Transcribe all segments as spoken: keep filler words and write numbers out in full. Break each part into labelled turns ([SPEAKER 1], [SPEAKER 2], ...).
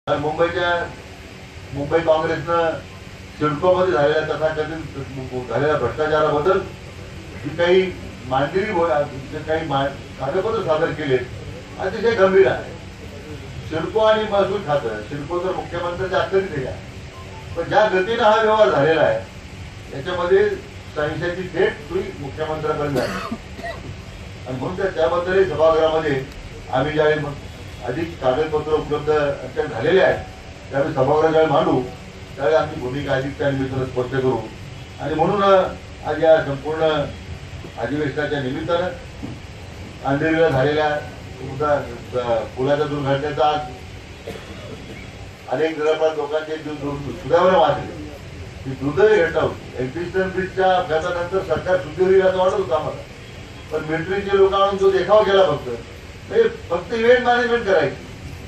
[SPEAKER 1] मुंबईच्या मुंबई काँग्रेसनं सिडकोमध्ये झालेल्या तथाकथित झालेल्या भ्रष्टाचाराबद्दल जी काही मांडणी जे काही कागदपत्र सादर केले अतिशय गंभीर आहे. सिडको आणि महसूल खातं, सिडको तर मुख्यमंत्र्यांच्या अखत्यारीत आहे, पण ज्या गतीनं हा व्यवहार झालेला आहे त्याच्यामध्ये संशयाची थेट तुरी मुख्यमंत्र्यांपर्यंत आहे. आणि म्हणून त्याबद्दल सभागृहामध्ये आम्ही ज्यावेळी अधिक कागदपत्र उपलब्ध झालेले आहेत त्यावेळी सभागृहात ज्यावेळी मांडू त्यावेळी आमची भूमिका अधिक त्या निमित्तानं स्पष्ट करू. आणि म्हणून आज या संपूर्ण अधिवेशनाच्या निमित्तानं अंधेरीला झालेल्या पुलाच्या दुर्घटनेचा आज अनेक जवळपास लोकांचे सुदैवाने वाचले. ही दुर्दैवी घटना होती. एल्फिन्स्टन ब्रिजच्या अपघातानंतर सरकार सुदैव येईल असं वाटत होतं आम्हाला, पण मिलिटरीचे लोक आणून जो देखाव केला फक्त फक्त इव्हेंट मॅनेजमेंट करायची.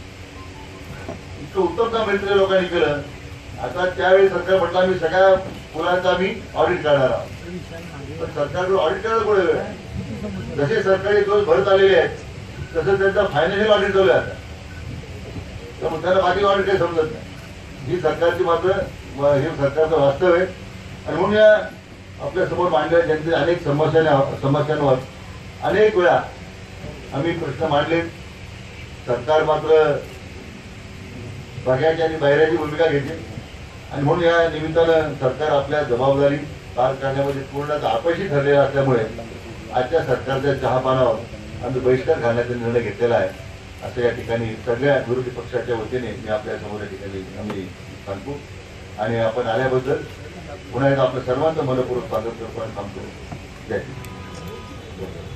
[SPEAKER 1] इतकं उत्तम काम मिलिटरी लोकांनी केलं. आता त्यावेळी सरकार म्हटलं आम्ही सगळ्या पुलांचा आम्ही ऑडिट करणार आहोत, पण सरकारकडे ऑडिट करायला पुढे वेळ आहे. जसे सरकारी दोष भरत आलेले आहेत तसं त्यांचा फायनान्शियल ऑडिट चालू आहे आता, त्यामुळे त्यांना बाकी ऑडिट काही समजत नाही. ही सरकारची मात्र हे सरकारचं वास्तव आहे. आणि म्हणून या आपल्या समोर मांडलेल्या जनते अनेक समस्या समस्यांवर अनेक वेळा आम्ही प्रश्न मांडले. सरकार मात्र बघ्याची आणि बहिऱ्याची भूमिका घेते. आणि म्हणून या निमित्तानं सरकार आपल्या जबाबदारी पार करण्यामध्ये पूर्णतः अपयशी ठरलेला असल्यामुळे आजच्या सरकारच्या चहापानावर आम्ही बहिष्कार घालण्याचा निर्णय घेतलेला आहे असं या ठिकाणी सगळ्या विरोधी पक्षाच्या वतीने मी आपल्या समोर या ठिकाणी आम्ही सांगतो. आणि आपण आल्याबद्दल पुन्हा एकदा आपल्या सर्वांचं मनपूर्वक स्वागत करतो आणि सांगतो. जय हिंद.